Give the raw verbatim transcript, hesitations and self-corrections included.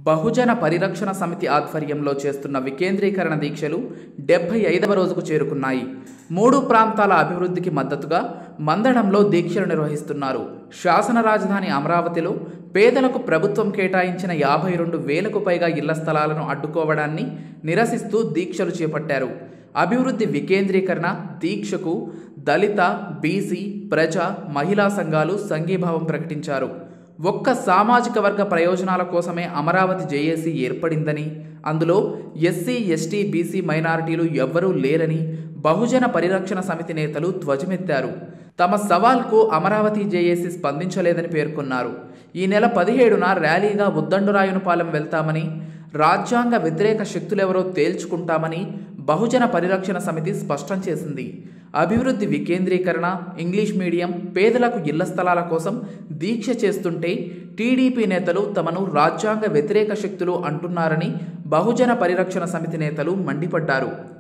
బహుజన పరిరక్షణ సమితి ఆధ్వర్యంలో చేస్తున్న వికేంద్రీకరణ దీక్షలు డెబ్బై ఐదవ రోజుకు చేరుకున్నాయి. మూడు ప్రాంతాల అభివృద్ధికి మద్దతుగా మందడంలో దీక్షలు నిర్వహిస్తున్నారు. శాసన రాజధాని అమరావతిలో పేదలకు ప్రభుత్వం కేటాయించిన యాభై రెండు వేలకు పైగా ఇళ్ల స్థలాలను అడ్డుకోవడాన్ని నిరసిస్తూ దీక్షలు చేపట్టారు. అభివృద్ధి వికేంద్రీకరణ దీక్షకు దళిత, బీసీ, ప్రజా, మహిళా సంఘాలు సంఘీభావం ప్రకటించారు. ఒక్క సామాజిక వర్గ ప్రయోజనాల కోసమే అమరావతి జేఏసీ ఏర్పడిందని, అందులో ఎస్సీ, ఎస్టీ, బీసీ మైనారిటీలు ఎవ్వరూ లేరని బహుజన పరిరక్షణ సమితి నేతలు ధ్వజమెత్తారు. తమ సవాల్కు అమరావతి జేఏసీ స్పందించలేదని పేర్కొన్నారు. ఈ నెల పదిహేడున ర్యాలీగా ఉద్దండురాయునిపాలెం వెళ్తామని, రాజ్యాంగ వ్యతిరేక శక్తులెవరో తేల్చుకుంటామని బహుజన పరిరక్షణ సమితి స్పష్టం చేసింది. అభివృద్ధి వికేంద్రీకరణ, ఇంగ్లీష్ మీడియం, పేదలకు ఇళ్ల స్థలాల కోసం దీక్ష చేస్తుంటే టీడీపీ నేతలు తమను రాజ్యాంగ వ్యతిరేక శక్తులు అంటున్నారని బహుజన పరిరక్షణ సమితి నేతలు మండిపడ్డారు.